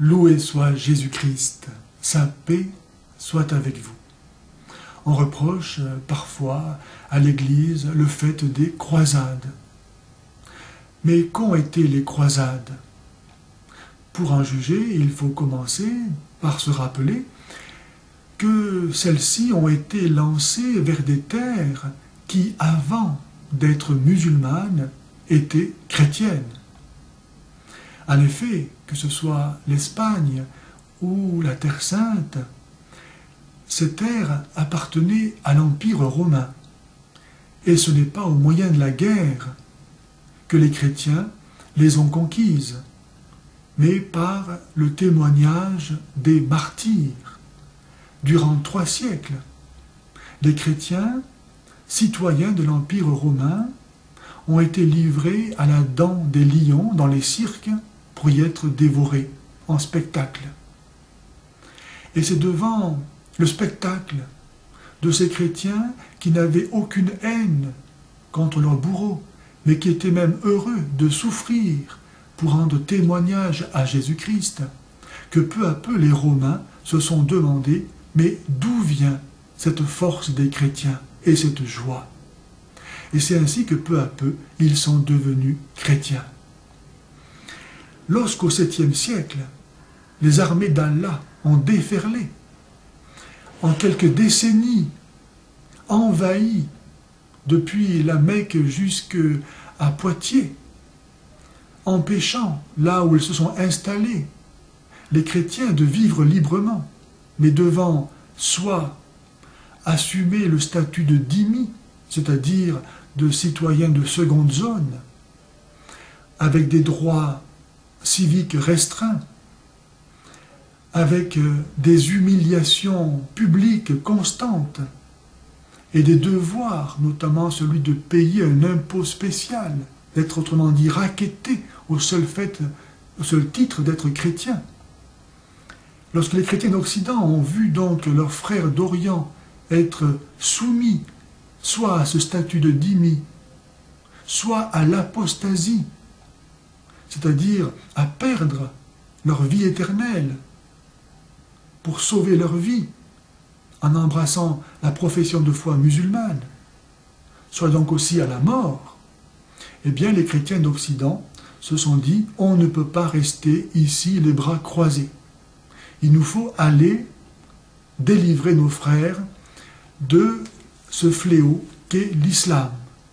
Loué soit Jésus-Christ, sa paix soit avec vous. On reproche parfois à l'Église le fait des croisades. Mais qu'ont été les croisades? Pour en juger, il faut commencer par se rappeler que celles-ci ont été lancées vers des terres qui, avant d'être musulmanes, étaient chrétiennes. En effet, que ce soit l'Espagne ou la Terre Sainte, ces terres appartenaient à l'Empire romain. Et ce n'est pas au moyen de la guerre que les chrétiens les ont conquises, mais par le témoignage des martyrs. Durant 3 siècles, les chrétiens, citoyens de l'Empire romain, ont été livrés à la dent des lions dans les cirques pour y être dévorés en spectacle. Et c'est devant le spectacle de ces chrétiens qui n'avaient aucune haine contre leurs bourreaux, mais qui étaient même heureux de souffrir pour rendre témoignage à Jésus-Christ, que peu à peu les Romains se sont demandé « Mais d'où vient cette force des chrétiens et cette joie ?» Et c'est ainsi que peu à peu, ils sont devenus chrétiens. Lorsqu'au 7e siècle, les armées d'Allah ont déferlé, en quelques décennies, envahi depuis la Mecque jusqu'à Poitiers, empêchant, là où ils se sont installés, les chrétiens de vivre librement, mais devant soit assumer le statut de dhimmi, c'est-à-dire de citoyens de seconde zone, avec des droits civiques restreints, avec des humiliations publiques constantes et des devoirs, notamment celui de payer un impôt spécial, d'être autrement dit racketté au seul titre d'être chrétien. Lorsque les chrétiens d'Occident ont vu donc leurs frères d'Orient être soumis soit à ce statut de dhimmi, soit à l'apostasie, c'est-à-dire à perdre leur vie éternelle pour sauver leur vie en embrassant la profession de foi musulmane, soit donc aussi à la mort, eh bien les chrétiens d'Occident se sont dit « on ne peut pas rester ici les bras croisés. Il nous faut aller délivrer nos frères de ce fléau qu'est l'islam. »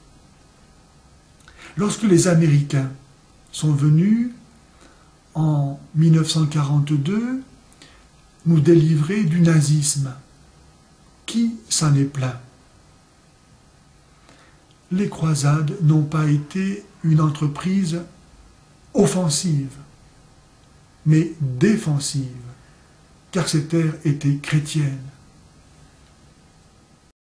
Lorsque les Américains sont venus en 1942 nous délivrer du nazisme, qui s'en est plaint? Les croisades n'ont pas été une entreprise offensive, mais défensive, car ces terres étaient chrétiennes.